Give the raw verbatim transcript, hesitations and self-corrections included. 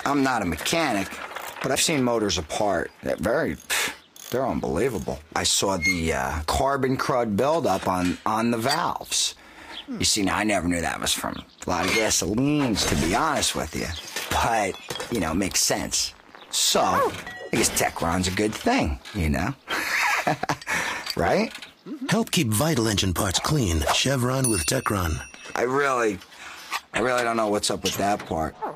I'm not a mechanic, but I've seen motors apart. They're very, they're unbelievable. I saw the uh, carbon crud buildup on, on the valves. You see, now I never knew that was from a lot of gasolines, to be honest with you. But, you know, it makes sense. So, I guess Techron's a good thing, you know? Right? Help keep vital engine parts clean. Chevron with Techron. I really, I really don't know what's up with that part.